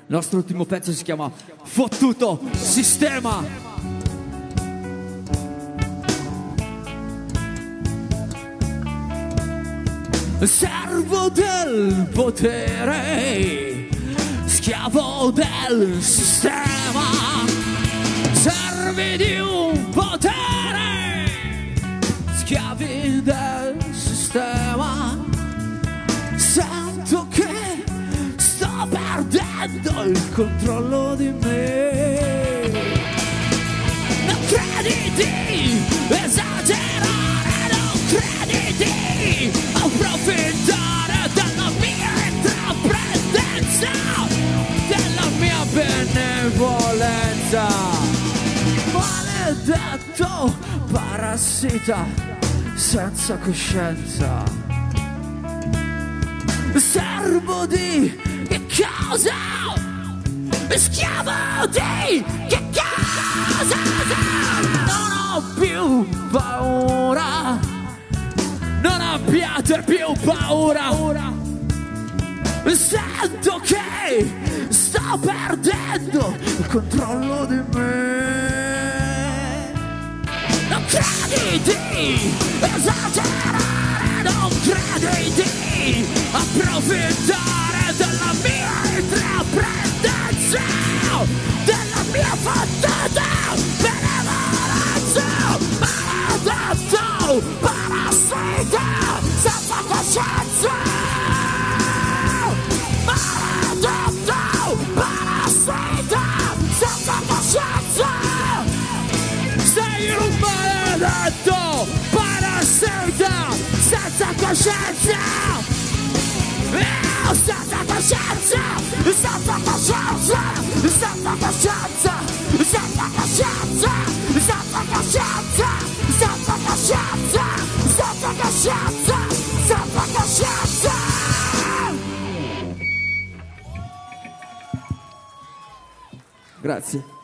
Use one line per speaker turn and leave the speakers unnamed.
Il nostro ultimo pezzo si chiama Fottuto Sistema. Servo del potere, schiavo del sistema, servi di un potere, schiavi del sistema. Sento che sto perdendo il controllo di me. Non credi di esagerare, non credi di approfittare della mia intraprendenza, della mia benevolenza. Maledetto parassita senza coscienza. Servo di che cosa? Schiavo di che cosa? Non ho più paura, non abbiate più paura. Sento che sto perdendo il controllo di me. Non credi di esagerare, non credi di approfittare della mia intraprendenza, della mia fottuta benevolenza. Maledetto parassita senza coscienza. Maledetto parassita senza coscienza. Sei un maledetto parassita senza coscienza. Senza coscienza, senza coscienza, senza coscienza, senza coscienza, senza coscienza, senza coscienza, senza coscienza, senza coscienza. Grazie.